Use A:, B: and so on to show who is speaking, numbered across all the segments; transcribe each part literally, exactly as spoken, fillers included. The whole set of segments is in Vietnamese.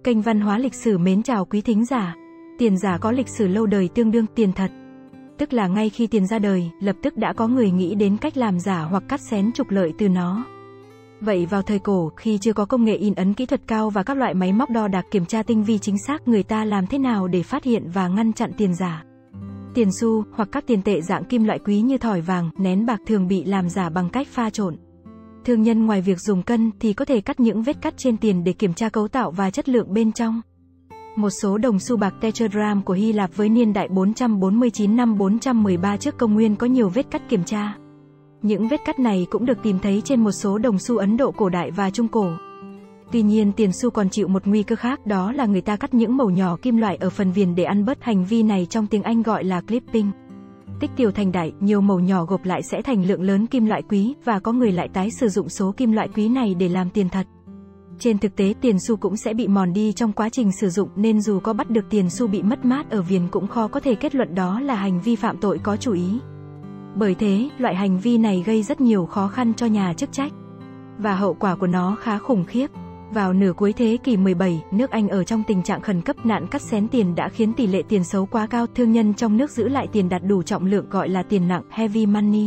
A: Kênh Văn hóa Lịch sử mến chào quý thính giả. Tiền giả có lịch sử lâu đời tương đương tiền thật. Tức là ngay khi tiền ra đời, lập tức đã có người nghĩ đến cách làm giả hoặc cắt xén trục lợi từ nó. Vậy vào thời cổ, khi chưa có công nghệ in ấn kỹ thuật cao và các loại máy móc đo đạc kiểm tra tinh vi chính xác, người ta làm thế nào để phát hiện và ngăn chặn tiền giả? Tiền xu, hoặc các tiền tệ dạng kim loại quý như thỏi vàng, nén bạc thường bị làm giả bằng cách pha trộn. Thương nhân ngoài việc dùng cân thì có thể cắt những vết cắt trên tiền để kiểm tra cấu tạo và chất lượng bên trong. Một số đồng xu bạc tetragram của Hy Lạp với niên đại bốn trăm bốn mươi chín năm bốn trăm mười ba trước công nguyên có nhiều vết cắt kiểm tra. Những vết cắt này cũng được tìm thấy trên một số đồng xu Ấn Độ cổ đại và Trung cổ. Tuy nhiên tiền xu còn chịu một nguy cơ khác, đó là người ta cắt những mẩu nhỏ kim loại ở phần viền để ăn bớt. Hành vi này trong tiếng Anh gọi là clipping. Tích tiểu thành đại, nhiều mẩu nhỏ gộp lại sẽ thành lượng lớn kim loại quý, và có người lại tái sử dụng số kim loại quý này để làm tiền thật. Trên thực tế tiền xu cũng sẽ bị mòn đi trong quá trình sử dụng, nên dù có bắt được tiền xu bị mất mát ở viền cũng khó có thể kết luận đó là hành vi phạm tội có chủ ý. Bởi thế, loại hành vi này gây rất nhiều khó khăn cho nhà chức trách. Và hậu quả của nó khá khủng khiếp. Vào nửa cuối thế kỷ mười bảy, nước Anh ở trong tình trạng khẩn cấp, nạn cắt xén tiền đã khiến tỷ lệ tiền xấu quá cao. Thương nhân trong nước giữ lại tiền đạt đủ trọng lượng gọi là tiền nặng, heavy money,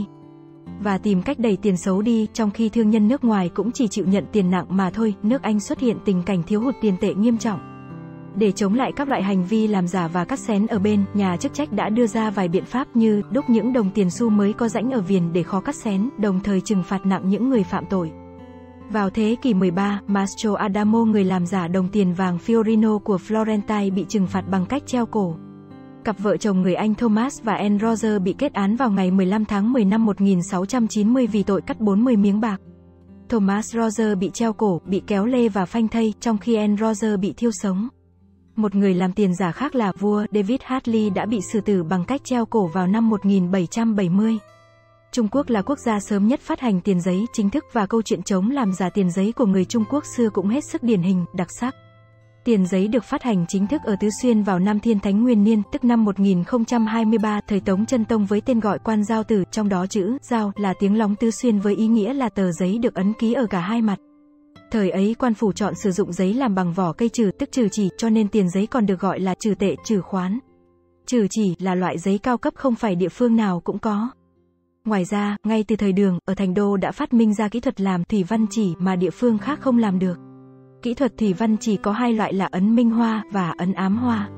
A: và tìm cách đẩy tiền xấu đi, trong khi thương nhân nước ngoài cũng chỉ chịu nhận tiền nặng mà thôi. Nước Anh xuất hiện tình cảnh thiếu hụt tiền tệ nghiêm trọng. Để chống lại các loại hành vi làm giả và cắt xén ở bên, nhà chức trách đã đưa ra vài biện pháp như đúc những đồng tiền xu mới có rãnh ở viền để khó cắt xén, đồng thời trừng phạt nặng những người phạm tội. Vào thế kỷ mười ba, Mastro Adamo, người làm giả đồng tiền vàng Fiorino của Florentine, bị trừng phạt bằng cách treo cổ. Cặp vợ chồng người Anh Thomas và Anne Roger bị kết án vào ngày mười lăm tháng mười năm một nghìn sáu trăm chín mươi vì tội cắt bốn mươi miếng bạc. Thomas Roger bị treo cổ, bị kéo lê và phanh thây, trong khi Anne Roger bị thiêu sống. Một người làm tiền giả khác là vua David Hartley đã bị xử tử bằng cách treo cổ vào năm một nghìn bảy trăm bảy mươi. Trung Quốc là quốc gia sớm nhất phát hành tiền giấy chính thức, và câu chuyện chống làm giả tiền giấy của người Trung Quốc xưa cũng hết sức điển hình, đặc sắc. Tiền giấy được phát hành chính thức ở Tứ Xuyên vào năm Thiên Thánh Nguyên Niên, tức năm một nghìn không trăm hai mươi ba, thời Tống Chân Tông, với tên gọi Quan Giao Tử, trong đó chữ giao là tiếng lóng Tứ Xuyên với ý nghĩa là tờ giấy được ấn ký ở cả hai mặt. Thời ấy quan phủ chọn sử dụng giấy làm bằng vỏ cây trừ, tức trừ chỉ, cho nên tiền giấy còn được gọi là trừ tệ, trừ khoán. Trừ chỉ là loại giấy cao cấp không phải địa phương nào cũng có. Ngoài ra, ngay từ thời Đường, ở Thành Đô đã phát minh ra kỹ thuật làm thủy văn chỉ mà địa phương khác không làm được. Kỹ thuật thủy văn chỉ có hai loại là ấn minh hoa và ấn ám hoa.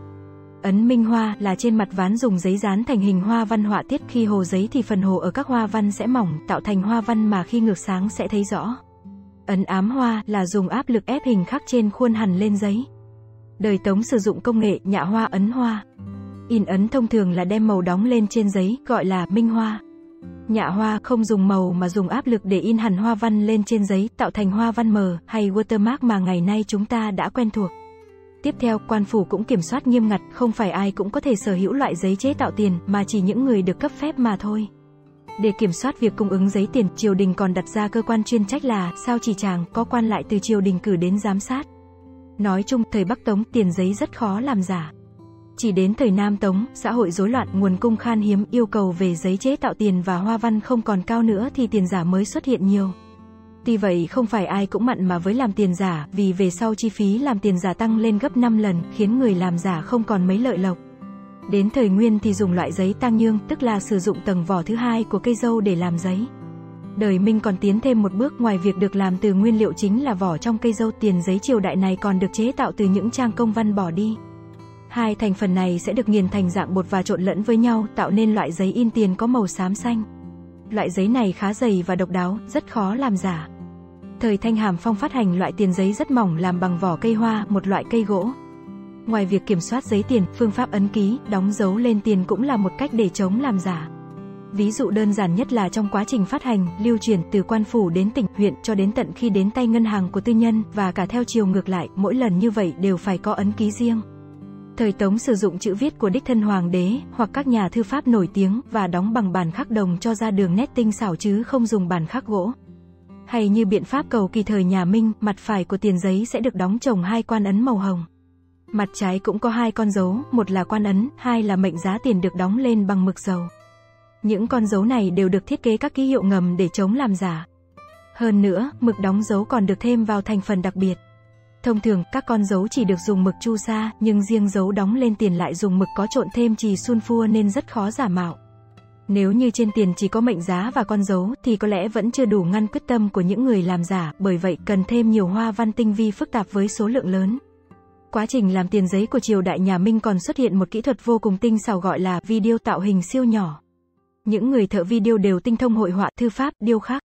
A: Ấn minh hoa là trên mặt ván dùng giấy dán thành hình hoa văn họa tiết, khi hồ giấy thì phần hồ ở các hoa văn sẽ mỏng, tạo thành hoa văn mà khi ngược sáng sẽ thấy rõ. Ấn ám hoa là dùng áp lực ép hình khắc trên khuôn hằn lên giấy. Đời Tống sử dụng công nghệ nhạ hoa ấn hoa. In ấn thông thường là đem màu đóng lên trên giấy, gọi là minh hoa. Nhạ hoa không dùng màu mà dùng áp lực để in hẳn hoa văn lên trên giấy, tạo thành hoa văn mờ, hay watermark mà ngày nay chúng ta đã quen thuộc. Tiếp theo, quan phủ cũng kiểm soát nghiêm ngặt, không phải ai cũng có thể sở hữu loại giấy chế tạo tiền, mà chỉ những người được cấp phép mà thôi. Để kiểm soát việc cung ứng giấy tiền, triều đình còn đặt ra cơ quan chuyên trách là sao chỉ tràng, có quan lại từ triều đình cử đến giám sát. Nói chung, thời Bắc Tống, tiền giấy rất khó làm giả. Chỉ đến thời Nam Tống, xã hội rối loạn, nguồn cung khan hiếm, yêu cầu về giấy chế tạo tiền và hoa văn không còn cao nữa thì tiền giả mới xuất hiện nhiều. Tuy vậy không phải ai cũng mặn mà với làm tiền giả, vì về sau chi phí làm tiền giả tăng lên gấp năm lần, khiến người làm giả không còn mấy lợi lộc. Đến thời Nguyên thì dùng loại giấy tang nhương, tức là sử dụng tầng vỏ thứ hai của cây dâu để làm giấy. Đời Minh còn tiến thêm một bước, ngoài việc được làm từ nguyên liệu chính là vỏ trong cây dâu, tiền giấy triều đại này còn được chế tạo từ những trang công văn bỏ đi. Hai thành phần này sẽ được nghiền thành dạng bột và trộn lẫn với nhau, tạo nên loại giấy in tiền có màu xám xanh. Loại giấy này khá dày và độc đáo, rất khó làm giả. Thời Thanh Hàm Phong phát hành loại tiền giấy rất mỏng làm bằng vỏ cây hoa, một loại cây gỗ. Ngoài việc kiểm soát giấy tiền, phương pháp ấn ký, đóng dấu lên tiền cũng là một cách để chống làm giả. Ví dụ đơn giản nhất là trong quá trình phát hành, lưu chuyển từ quan phủ đến tỉnh, huyện, cho đến tận khi đến tay ngân hàng của tư nhân, và cả theo chiều ngược lại, mỗi lần như vậy đều phải có ấn ký riêng. Thời Tống sử dụng chữ viết của đích thân hoàng đế, hoặc các nhà thư pháp nổi tiếng, và đóng bằng bản khắc đồng cho ra đường nét tinh xảo chứ không dùng bản khắc gỗ. Hay như biện pháp cầu kỳ thời nhà Minh, mặt phải của tiền giấy sẽ được đóng chồng hai quan ấn màu hồng. Mặt trái cũng có hai con dấu, một là quan ấn, hai là mệnh giá tiền được đóng lên bằng mực dầu. Những con dấu này đều được thiết kế các ký hiệu ngầm để chống làm giả. Hơn nữa, mực đóng dấu còn được thêm vào thành phần đặc biệt. Thông thường, các con dấu chỉ được dùng mực chu sa, nhưng riêng dấu đóng lên tiền lại dùng mực có trộn thêm chì sunfua nên rất khó giả mạo. Nếu như trên tiền chỉ có mệnh giá và con dấu, thì có lẽ vẫn chưa đủ ngăn quyết tâm của những người làm giả, bởi vậy cần thêm nhiều hoa văn tinh vi phức tạp với số lượng lớn. Quá trình làm tiền giấy của triều đại nhà Minh còn xuất hiện một kỹ thuật vô cùng tinh xảo gọi là video tạo hình siêu nhỏ. Những người thợ video đều tinh thông hội họa, thư pháp, điêu khắc.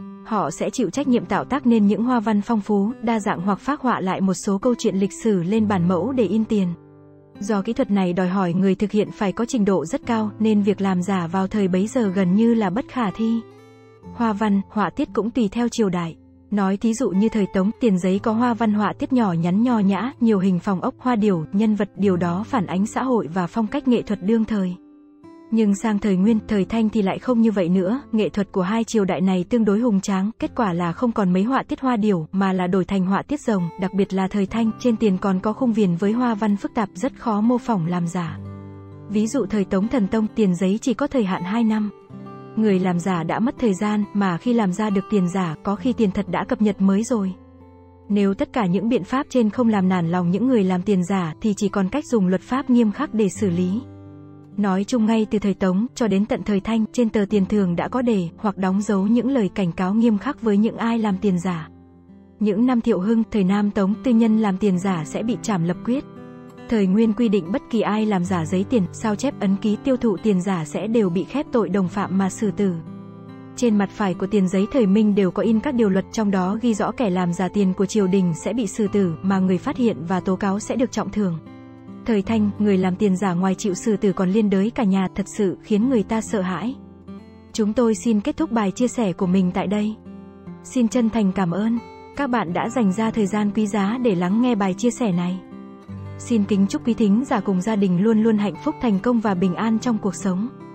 A: Họ sẽ chịu trách nhiệm tạo tác nên những hoa văn phong phú, đa dạng hoặc phác họa lại một số câu chuyện lịch sử lên bản mẫu để in tiền. Do kỹ thuật này đòi hỏi người thực hiện phải có trình độ rất cao, nên việc làm giả vào thời bấy giờ gần như là bất khả thi. Hoa văn, họa tiết cũng tùy theo triều đại. Nói thí dụ như thời Tống, tiền giấy có hoa văn họa tiết nhỏ nhắn nho nhã, nhiều hình phòng ốc, hoa điểu, nhân vật, điều đó phản ánh xã hội và phong cách nghệ thuật đương thời. Nhưng sang thời Nguyên, thời Thanh thì lại không như vậy nữa, nghệ thuật của hai triều đại này tương đối hùng tráng, kết quả là không còn mấy họa tiết hoa điểu, mà là đổi thành họa tiết rồng, đặc biệt là thời Thanh, trên tiền còn có khung viền với hoa văn phức tạp rất khó mô phỏng làm giả. Ví dụ thời Tống Thần Tông, tiền giấy chỉ có thời hạn hai năm. Người làm giả đã mất thời gian, mà khi làm ra được tiền giả, có khi tiền thật đã cập nhật mới rồi. Nếu tất cả những biện pháp trên không làm nản lòng những người làm tiền giả, thì chỉ còn cách dùng luật pháp nghiêm khắc để xử lý. Nói chung ngay từ thời Tống, cho đến tận thời Thanh, trên tờ tiền thường đã có đề, hoặc đóng dấu những lời cảnh cáo nghiêm khắc với những ai làm tiền giả. Những năm Thiệu Hưng, thời Nam Tống, tư nhân làm tiền giả sẽ bị trảm lập quyết. Thời Nguyên quy định bất kỳ ai làm giả giấy tiền, sao chép, ấn ký, tiêu thụ tiền giả sẽ đều bị khép tội đồng phạm mà xử tử. Trên mặt phải của tiền giấy thời Minh đều có in các điều luật, trong đó ghi rõ kẻ làm giả tiền của triều đình sẽ bị xử tử, mà người phát hiện và tố cáo sẽ được trọng thưởng. Thời Thanh, người làm tiền giả ngoài chịu xử tử còn liên đới cả nhà, thật sự khiến người ta sợ hãi. Chúng tôi xin kết thúc bài chia sẻ của mình tại đây. Xin chân thành cảm ơn các bạn đã dành ra thời gian quý giá để lắng nghe bài chia sẻ này. Xin kính chúc quý thính giả cùng gia đình luôn luôn hạnh phúc, thành công và bình an trong cuộc sống.